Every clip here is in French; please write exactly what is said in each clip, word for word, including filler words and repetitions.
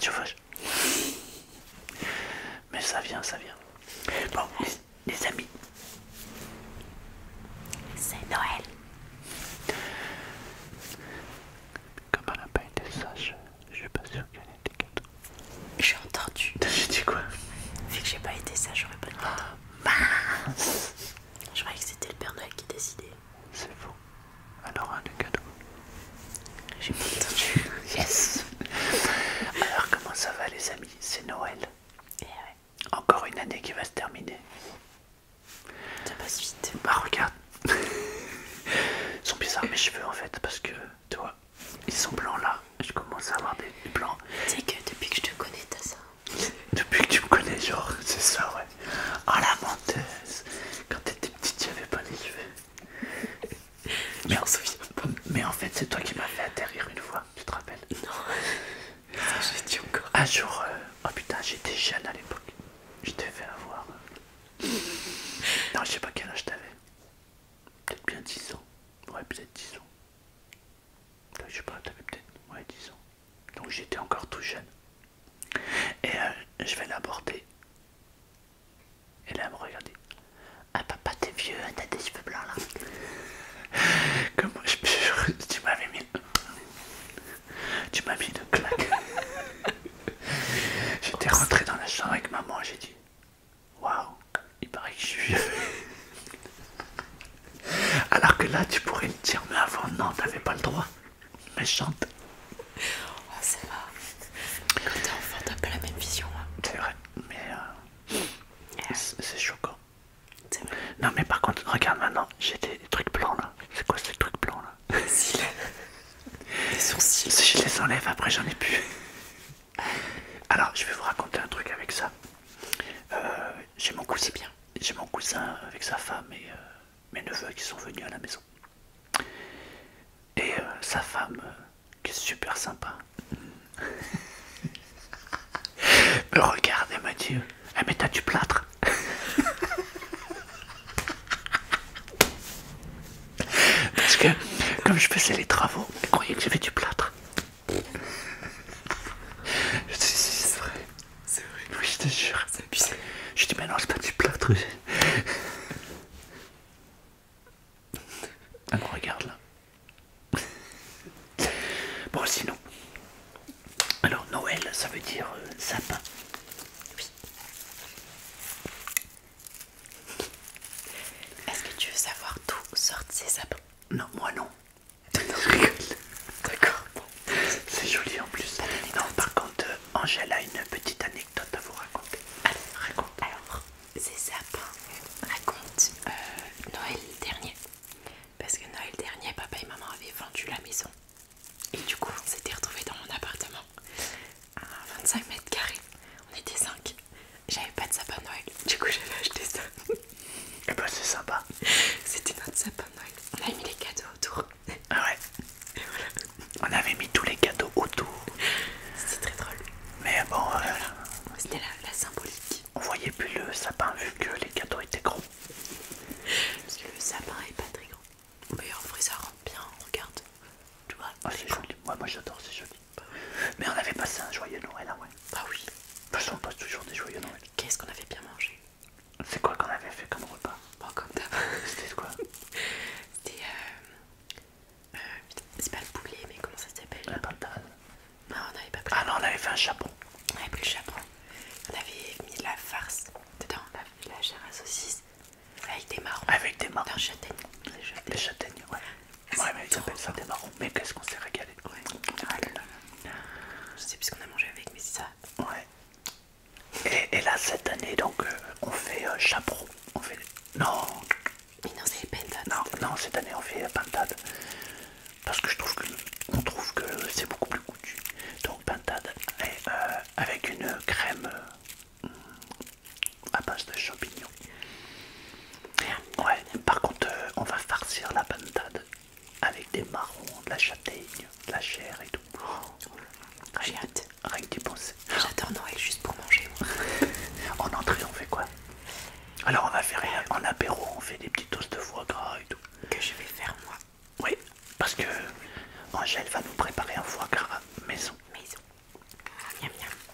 chauffage. Mais ça vient, ça vient. Bon, les, les amis. C'est Noël. Comme elle n'a pas été sage, je suis pas sûr qu'elle ait des cadeaux. J'ai entendu. J'ai dit quoi? Vu que j'ai pas été ça, j'aurais pas de cadeau. Mince. Je croyais que c'était le Père Noël qui décidait. C'est faux. Alors un des cadeaux. J'ai pas entendu. Yes. Alors comment ça va les amis? C'est Noël. Et ouais, Encore une année qui va se terminer. ça passe vite. Bah regarde. Ils sont bizarres mes cheveux en fait parce que tu vois, ils sont blancs là. Je commence à avoir des, des blancs. Tu sais que depuis que je te connais, t'as ça. Depuis que tu me connais, genre, c'est ça ouais. Oh la menteuse. Quand t'étais petite, j'avais pas les cheveux. Mais en, mais en fait, c'est toi qui m'as fait atterrir une fois, tu te rappelles? Non. Ça, j'ai dit encore. Un jour, euh, oh putain, j'étais jeune à l'époque. Je t'ai fait avoir. Non, je sais pas quel âge t'avais. Peut-être bien dix ans. Ouais, peut-être dix ans. Je sais pas, t'avais peut-être ouais, dix ans. Donc j'étais encore tout jeune. Et euh, je vais l'aborder. Et là, elle me regardait. Ah papa, t'es vieux, hein, t'as des cheveux blancs là. Comment je peux... Tu m'avais mis... Tu m'as mis une claque. J'étais rentré dans la chambre avec maman, j'ai dit waouh, il paraît que je suis vieux. Alors que là, tu pourrais me dire, mais avant, non, t'avais pas le droit. Méchante. Oh, ça va. Quand t'es enfant, t'as pas la même vision. Hein. C'est vrai, mais euh, c'est choquant. C'est vrai. Non, mais par contre, regarde maintenant, j'ai des, des trucs blancs là. C'est quoi ces trucs blancs là? Si, des sourcils. Si je les enlève, après j'en ai plus. Alors, je vais vous raconter un truc avec ça. Euh, j'ai mon cousin, bien. J'ai mon cousin avec sa femme et euh, mes neveux qui sont venus à la maison. Et euh, sa femme, euh, qui est super sympa, me regarde et me dit ah, mais t'as du plâtre? Parce que, comme je faisais les travaux, elle croyait que j'avais du plâtre. Je dis si, c'est vrai. C'est vrai. Oui, je te jure. C'est abusé. Je dis mais non, c'est pas du plâtre. Elle me regarde là. Bon, sinon. Alors, Noël, ça veut dire euh, sapin. Oui. Est-ce que tu veux savoir d'où sortent ces sapins? Non, moi non. D'accord. Bon. C'est joli en plus. Non, par contre, euh, Angèle a une petite anecdote à vous raconter. Allez, raconte. Alors, ces sapins racontent euh, Noël dernier. Parce que Noël dernier, papa et maman avaient vendu la maison. Et du coup, on s'était retrouvés dans mon appartement à vingt-cinq mètres carrés. On était cinq. J'avais pas de sapin de Noël. Du coup, j'avais acheté ça. Eh ben, c'est sympa. C'était notre sapin de Noël. On avait mis les cadeaux autour. Ah ouais. Et voilà. On avait mis tous les cadeaux autour. C'était très drôle. Mais bon, euh, C'était la, la symbolique. on voyait plus le sapin vu que les cadeaux étaient gros. Parce que le sapin est pas très grand. Mais en vrai, ça rentre bien. Regarde. Tu vois. Ah, c'est joli. Moi, moi j'adore, c'est joli. Mais on avait passé un joyeux Noël, ah ouais. Bah oui. De toute façon, on passe toujours des joyeux Noël. Qu'est-ce qu'on avait bien mangé? C'est quoi qu'on avait fait comme repas? Bon, comme d'hab. C'était quoi? C'était euh, euh, putain, c'est pas le poulet, mais comment ça s'appelle? La patate. Non, on n'avait pas pris. Ah non, on avait fait un chapon. On avait pris le chaperon. On avait mis de la farce dedans, la, la chair à saucisse avec des marrons. Avec des marrons. Non, châtaigne. Des châtaignes. Des châtaignes, ouais. Ouais, mais ils appellent ça des marrons. Mais qu'est-ce qu'on s'est régalé. Ouais. Ah là là. Je sais plus ce qu'on a mangé avec, mais c'est ça. Ouais. Et, et là, cette année, donc, euh, on fait euh, chaperon. On fait... Non, Mais non, c'est les pentates. non, non, cette année, on fait euh, pintade. Parce que je trouve que, on trouve que c'est beaucoup plus goûtu. Donc, pintade. Et, euh, avec une crème euh, à base de champignons. Ouais, par contre, euh, on va farcir la pintade avec des marrons, de la châtaigne, de la chair et tout. J'ai Rien, hâte. rien que d'y penser. J'adore Noël juste pour manger, moi. En entrée, on fait quoi? Alors, on va faire en apéro, on fait des petits toasts de foie gras et tout. Que je vais faire moi. Oui, parce que Angèle va nous préparer un foie gras maison. Maison. Miam miam.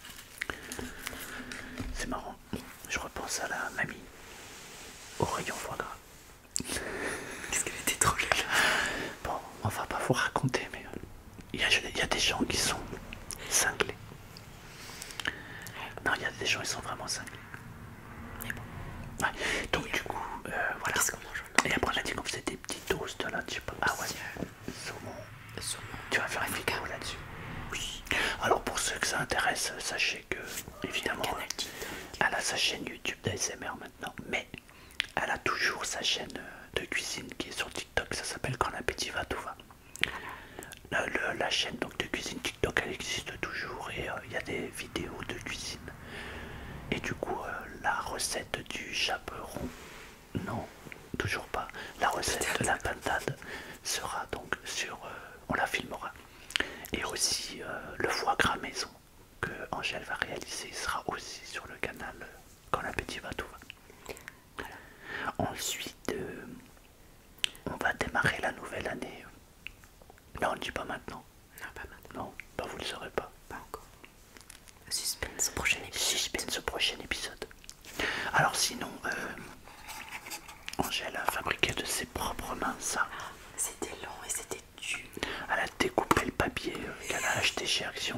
gens ils sont vraiment cinglés. Mais bon. Ouais. Donc du coup, euh, voilà. Qu'est-ce qu'on mange? Et après on a dit qu'on faisait des petits toasts là, je sais pas. Ah ouais. Saumon. Saumon. Tu vas faire une vidéo là-dessus. Oui. Alors pour ceux que ça intéresse, sachez que évidemment elle a sa chaîne YouTube d'A S M R maintenant, mais elle a toujours sa chaîne de cuisine qui est sur TikTok. Ça s'appelle Quand l'appétit va tout va. La, le, la chaîne donc de cuisine TikTok elle existe toujours et il euh, y a des vidéos de cuisine. Et du coup euh, la recette du chaperon, non, toujours pas. La recette de la pintade sera donc sur, euh, on la filmera. Et aussi euh, le foie gras maison que Angèle va réaliser sera aussi sur le canal euh, Quand l'appétit va tout va. Voilà. Ensuite, euh, on va démarrer la nouvelle année. Non, on ne dit pas maintenant. Non, pas maintenant. Non, bah vous ne le saurez pas. Pas encore. Suspense au prochain épisode. Suspense au prochain épisode. Alors sinon, euh, Angèle a fabriqué de ses propres mains ça. C'était long et c'était dur. Elle a découpé le papier euh, qu'elle a acheté chez Action.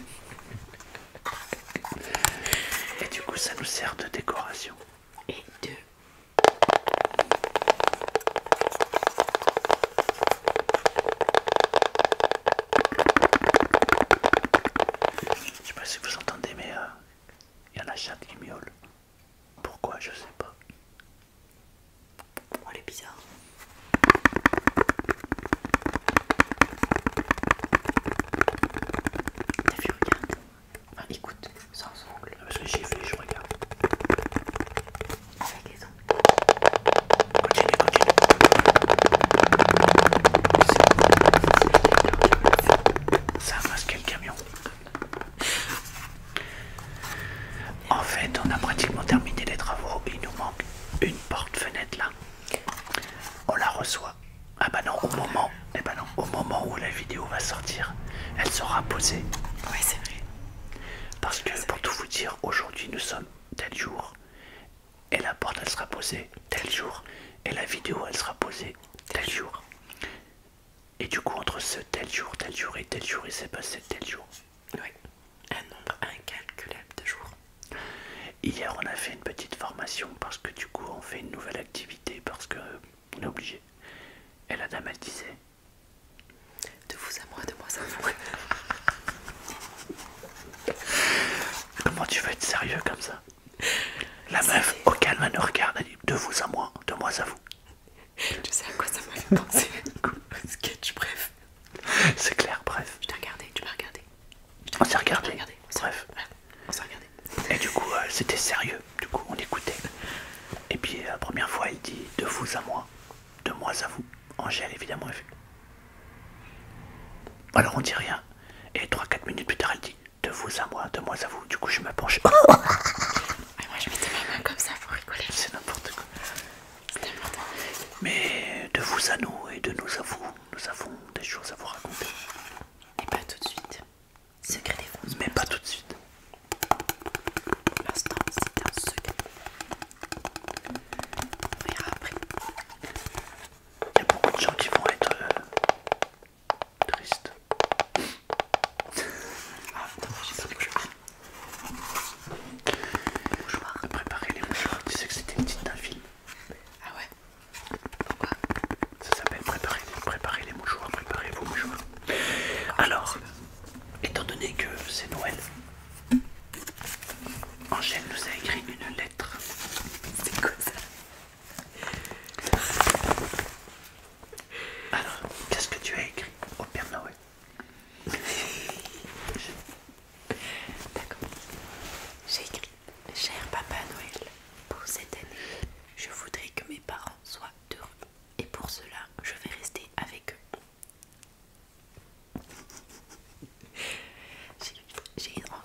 Et du coup ça nous sert de décoration. Et de... Je sais pas si vous entendez mais il euh, y a la chatte qui miaule. Pourquoi je sais pas. Oh, elle est bizarre. T'as vu, regarde. Enfin, écoute, sans ongles. Parce que j'y vais, je regarde. Avec les ongles. Continue, continue. Ça a masqué le camion. En fait, on a pratiquement terminé les travaux. Il nous manque une porte-fenêtre là. On la reçoit. Ah bah non, au moment, eh bah non, au moment où la vidéo va sortir, elle sera posée. Ouais, c'est vrai. Parce que pour tout vous dire, aujourd'hui nous sommes tel jour. Et la porte elle sera posée tel jour. Et la vidéo elle sera posée tel jour. Et du coup entre ce tel jour, tel jour et tel jour, il s'est passé tel jour. Oui. Un nombre incalculable de jours. Hier on a fait une petite formation parce que du coup on fait une nouvelle activité parce que euh, on est obligé. Et la dame elle disait De vous à moi, de moi à vous. comment tu veux être sérieux comme ça? La meuf au calme elle nous regarde, elle dit de vous à moi, de moi à vous. Je sais à quoi ça m'a fait penser. Sketch, bref. C'est clair, bref. Je t'ai regardé, tu m'as regardé. On s'est regardé. regardé. Bref. Ouais, on s'est regardé. Et du coup, euh, c'était sérieux. Du coup, on écoutait. Et puis, la première fois, elle dit de vous à moi, de moi à vous. Angèle, évidemment, elle fait. Alors, on dit rien. Et trois quatre minutes plus tard, elle dit de vous à moi, de moi à vous. Du coup, je me penche. Et moi, je mettais ma main comme ça pour rigoler. C'est n'importe quoi. C'était n'importe quoi. Mais de vous à nous et de nous à vous, nous avons des choses à vous raconter. Et pas tout de suite. Secret défense. Mais pas tout de suite. L'instant, c'est un secret. On verra après. Il y a beaucoup de gens qui vont être euh, tristes. Ah, attends, j'ai pas de mouchoir. Mouchoir. Préparer les mouchoirs. Tu sais que c'était une petite d'un film. Ah ouais. Pourquoi? Ça s'appelle préparer, préparer les mouchoirs, préparez vos mouchoirs. Alors, étant donné que c'est Noël, Angèle nous a écrit une lettre. C'est quoi ça? Alors, qu'est-ce que tu as écrit au Père Noël? D'accord. J'ai écrit: Cher Papa Noël, pour cette année, je voudrais que mes parents soient heureux. Et pour cela, je vais rester avec eux. J'ai j'ai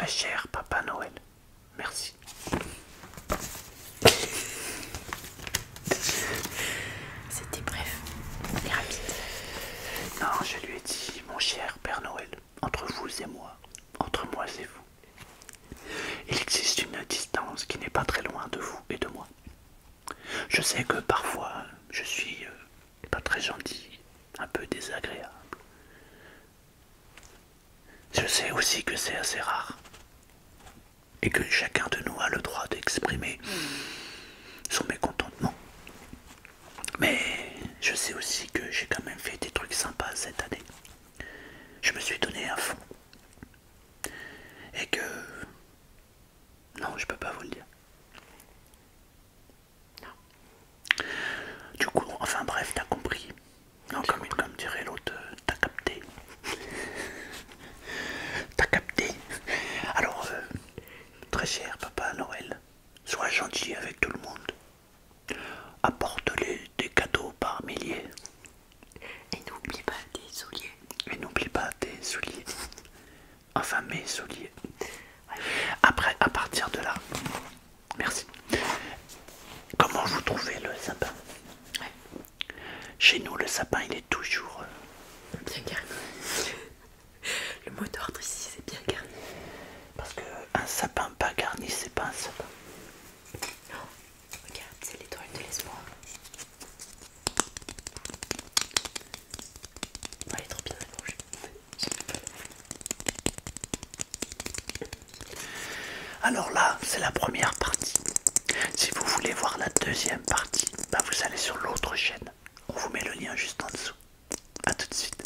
très cher Papa Noël, merci. C'était bref et rapide. Non, je lui ai dit, mon cher Père Noël, entre vous et moi, entre moi et vous, il existe une distance qui n'est pas très loin de vous et de moi. Je sais que parfois je suis euh, pas très gentil, un peu désagréable. Je sais aussi que c'est assez rare et que chacun de nous a le droit d'exprimer son mécontentement. Mais je sais aussi que j'ai quand même fait des trucs sympas cette année. Je me suis donné à fond. Et que... Non, je peux pas vous le dire. Non. Du coup, enfin bref, t'as compris. Non, comme, comme dirait l'autre, euh, t'as capté. T'as capté. Alors, euh, très cher Papa Noël, sois gentil avec tout le monde. Apporte-les des cadeaux par milliers. Et n'oublie pas tes souliers. Et n'oublie pas tes souliers. Enfin, mes souliers. Après, à partir de là, merci. Comment vous trouvez le sapin? Ouais. Chez nous, le sapin, il est toujours... euh, Bien garni. Le mot d'ordre ici, c'est bien garni. Parce que un sapin pas garni, c'est pas un sapin. Non, regarde, c'est l'étoile de l'espoir. Oh, elle est trop bien à manger. Alors là, c'est la première partie. Si vous voulez voir la deuxième partie, bah vous allez sur l'autre chaîne. On vous met le lien juste en dessous. A tout de suite.